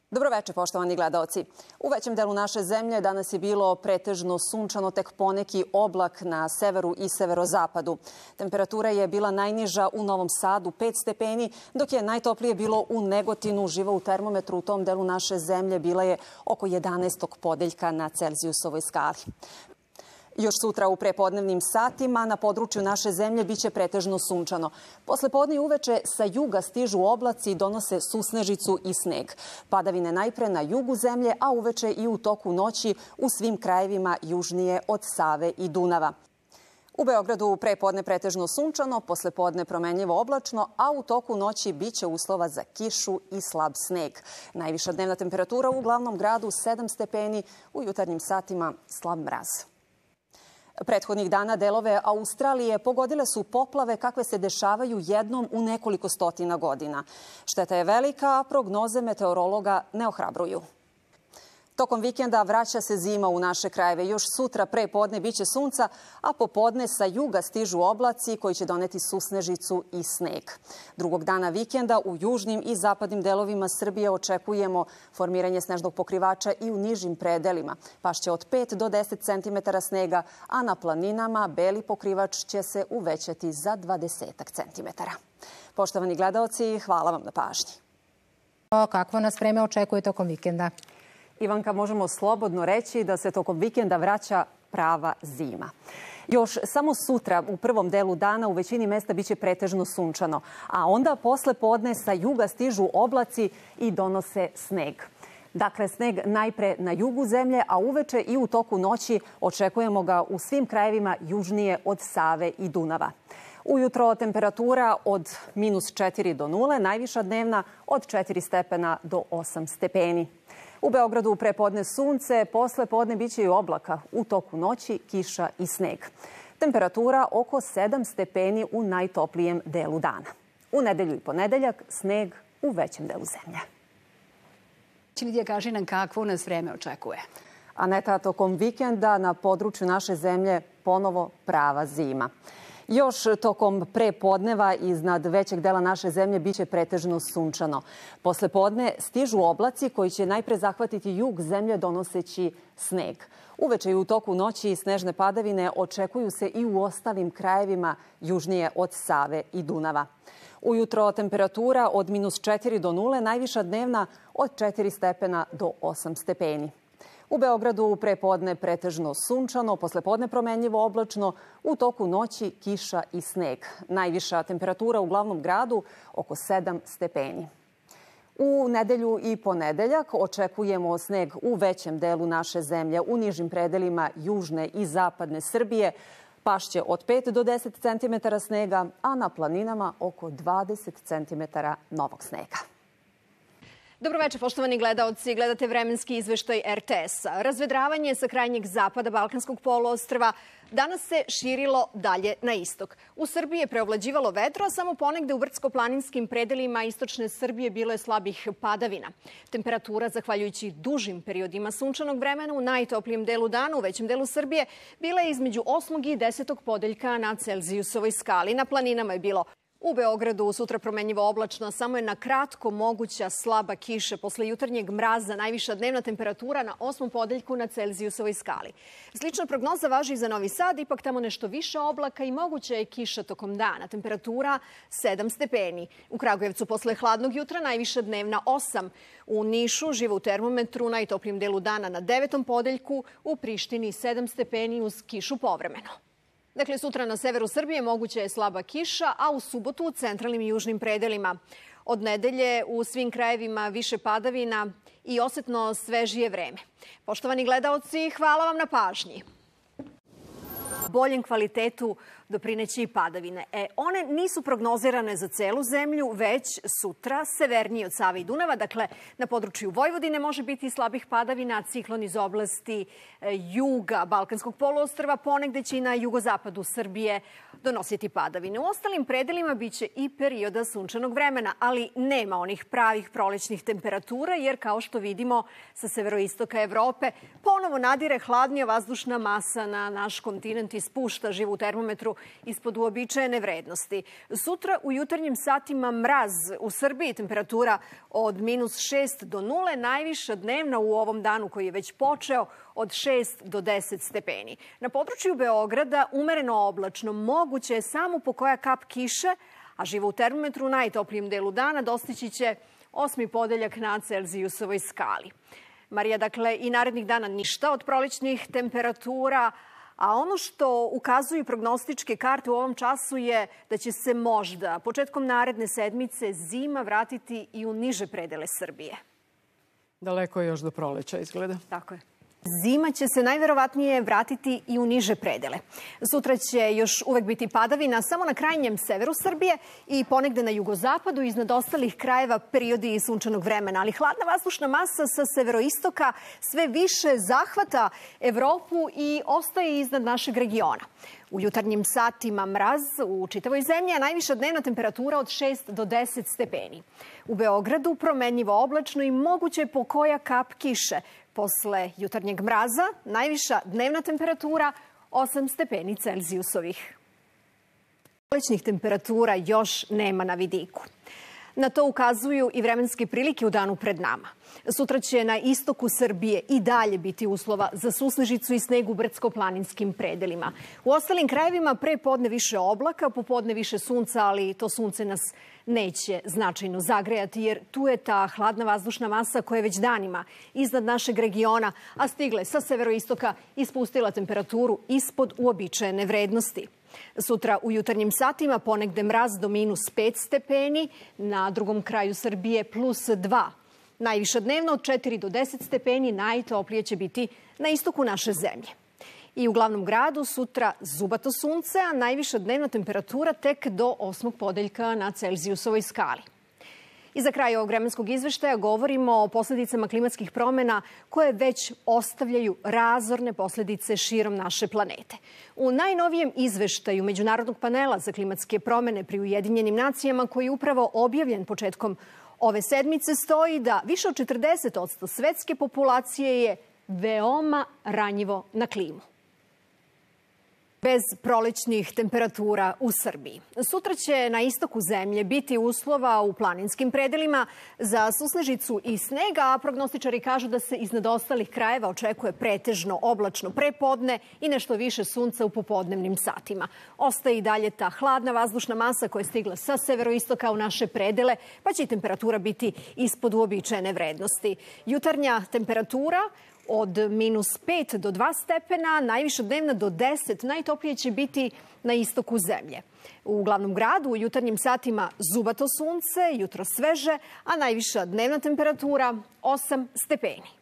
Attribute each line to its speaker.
Speaker 1: Dobroveče, poštovani gledaoci. U većem delu naše zemlje danas je bilo pretežno sunčano, tek poneki oblak na severu i severozapadu. Temperatura je bila najniža u Novom Sadu 5 stepeni, dok je najtoplije bilo u Negotinu. Živa u termometru u tom delu naše zemlje bila je oko 11. podeljka na Celzijusovoj skali. Još sutra u prepodnevnim satima na području naše zemlje biće pretežno sunčano. Posle podne i uveče sa juga stižu oblaci i donose susnežicu i sneg. Padavine najpre na jugu zemlje, a uveče i u toku noći u svim krajevima južnije od Save i Dunava. U Beogradu prepodne pretežno sunčano, posle podne promenljivo oblačno, a u toku noći biće uslova za kišu i slab sneg. Najviša dnevna temperatura u glavnom gradu 7 stepeni, u jutarnjim satima slab mraz. Prethodnih dana delove Australije pogodile su poplave kakve se dešavaju jednom u nekoliko stotina godina. Šteta je velika, a prognoze meteorologa ne ohrabruju. Tokom vikenda vraća se zima u naše krajeve. Još sutra pre podne biće sunca, a popodne sa juga stižu oblaci koji će doneti susnežicu i sneg. Drugog dana vikenda u južnim i zapadnim delovima Srbije očekujemo formiranje snežnog pokrivača i u nižim predelima. Pašće od 5 do 10 cm snega, a na planinama beli pokrivač će se uvećati za 20 cm. Poštovani gledaoci, hvala vam na pažnji.
Speaker 2: Kakvo nas vreme očekuje tokom vikenda?
Speaker 1: Ivanka, možemo slobodno reći da se tokom vikenda vraća prava zima. Još samo sutra u prvom delu dana u većini mesta biće pretežno sunčano, a onda posle podne sa juga stižu oblaci i donose sneg. Dakle, sneg najpre na jugu zemlje, a uveče i u toku noći očekujemo ga u svim krajevima južnije od Save i Dunava. Ujutro temperatura od -4 do 0, najviša dnevna od 4 stepena do 8 stepeni. U Beogradu prepodne sunce, posle podne biće i oblaka, u toku noći kiša i sneg. Temperatura oko 7 stepeni u najtoplijem delu dana. U nedelju i ponedeljak sneg u većem delu zemlje.
Speaker 3: Lidija, kaži nam kakvo nas vreme očekuje.
Speaker 1: Aneta, tokom vikenda na području naše zemlje ponovo prava zima. Još tokom prepodneva iznad većeg dela naše zemlje biće pretežno sunčano. Posle podne stižu oblaci koji će najpre zahvatiti jug zemlje donoseći sneg. Uveče i u toku noći snežne padavine očekuju se i u ostalim krajevima južnije od Save i Dunava. Ujutro temperatura od -4 do 0, najviša dnevna od 4 stepena do 8 stepeni. U Beogradu prepodne pretežno sunčano, posle podne promenljivo oblačno, u toku noći kiša i sneg. Najviša temperatura u glavnom gradu oko 7 stepeni. U nedelju i ponedeljak očekujemo sneg u većem delu naše zemlje, u nižim predelima južne i zapadne Srbije. Pašće od 5 do 10 cm snega, a na planinama oko 20 cm novog snega.
Speaker 4: Dobroveče, poštovani gledaoci. Gledate vremenski izveštaj RTS-a. Razvedravanje sa krajnjeg zapada Balkanskog poluostrva danas se širilo dalje na istok. U Srbiji je preovlađivalo vetro, a samo ponegde u brdsko-planinskim predelima istočne Srbije bilo je slabih padavina. Temperatura, zahvaljujući dužim periodima sunčanog vremena u najtoplijem delu dana u većem delu Srbije, bila je između 8. i 10. podeljka na Celzijusovoj skali. Na planinama je bilo u Beogradu sutra promenljivo oblačno, samo je na kratko moguća slaba kiša. Posle jutarnjeg mraza najviša dnevna temperatura na 8. podeljku na Celzijusovoj skali. Slična prognoza važi i za Novi Sad, ipak tamo nešto više oblaka i moguća je kiša tokom dana. Temperatura 7 stepeni. U Kragujevcu posle hladnog jutra najviša dnevna 8. U Nišu živa u termometru najtoplijem delu dana na 9. podeljku, u Prištini 7 stepeni uz kišu povremeno. Dakle, sutra na severu Srbije moguća je slaba kiša, a u subotu u centralnim i južnim predelima. Od nedelje u svim krajevima više padavina i osetno svežije vreme. Poštovani gledaoci, hvala vam na pažnji. Boljem kvalitetu doprineće i padavine. One nisu prognozirane za celu zemlju, već sutra severnije od Save i Dunava. Dakle, na području Vojvodine može biti slabih padavina, ciklon iz oblasti juga Balkanskog poluostrva, ponegde će i na jugozapadu Srbije donositi padavine. U ostalim predelima biće i perioda sunčanog vremena, ali nema onih pravih prolećnih temperatura, jer kao što vidimo sa severoistoka Evrope, ponovo nadire hladnija vazdušna masa na naš kontinent i spušta živu termometru ispod uobičajene vrednosti. Sutra u jutarnjim satima mraz. U Srbiji temperatura od -6 do 0, najviša dnevna u ovom danu koji je već počeo od 6 do 10 stepeni. Na području Beograda umereno oblačno, moguće je samo po koja kap kiše, a živo u termometru u najtoplijem delu dana dostići će 8. podeljak na Celzijusovoj skali. Marija, dakle, i narednih dana ništa od prolećnih temperatura, a ono što ukazuju prognostičke karte u ovom času je da će se možda početkom naredne sedmice zima vratiti i u niže predele Srbije.
Speaker 5: Daleko je još do proleća, izgleda.
Speaker 4: Tako je. Zima će se najverovatnije vratiti i u niže predele. Sutra će još uvek biti padavina samo na krajnjem severu Srbije i ponegde na jugozapadu, iznad ostalih krajeva periodi sunčanog vremena. Ali hladna vazdušna masa sa severoistoka sve više zahvata Evropu i ostaje iznad našeg regiona. U jutarnjim satima mraz u čitavoj zemlji, a najviša dnevna temperatura od 6 do 10 stepeni. U Beogradu promenljivo oblačno i moguće po koja kap kiše. Posle jutarnjeg mraza najviša dnevna temperatura 8 stepeni Celzijusovih. Prolećnih temperatura još nema na vidiku. Na to ukazuju i vremenske prilike u danu pred nama. Sutra će na istoku Srbije i dalje biti uslova za susnežicu i sneg u brdsko-planinskim predelima. U ostalim krajevima pre podne više oblaka, popodne više sunca, ali to sunce nas neće značajno zagrejati, jer tu je ta hladna vazdušna masa koja je već danima iznad našeg regiona, a stigle sa severoistoka i spustila temperaturu ispod uobičajene vrednosti. Sutra u jutarnjim satima ponegde mraz do -5 stepeni, na drugom kraju Srbije +2. Najviša dnevno od 4 do 10 stepeni, najtoplije će biti na istoku naše zemlje. I u glavnom gradu sutra zubato sunce, a najviša dnevna temperatura tek do 8. podeljka na Celzijusovoj skali. I za kraj ovog vremenskog izveštaja govorimo o posledicama klimatskih promena koje već ostavljaju razorne posledice širom naše planete. U najnovijem izveštaju Međunarodnog panela za klimatske promene pri Ujedinjenim nacijama, koji je upravo objavljen početkom ove sedmice, stoji da više od 40% svetske populacije je veoma ranjivo na klimu. Bez prolećnih temperatura u Srbiji. Sutra će na istoku zemlje biti uslova u planinskim predelima za susnežicu i snega, a prognostičari kažu da se iznad ostalih krajeva očekuje pretežno oblačno prepodne i nešto više sunca u popodnevnim satima. Ostaje i dalje ta hladna vazdušna masa koja je stigla sa severoistoka u naše predele, pa će i temperatura biti ispod uobičajene vrednosti. Jutarnja temperatura od -5 do 2 stepena, najviša dnevna do 10, najtoplije će biti na istoku zemlje. U glavnom gradu u jutarnjim satima zubato sunce, jutro sveže, a najviša dnevna temperatura 8 stepeni.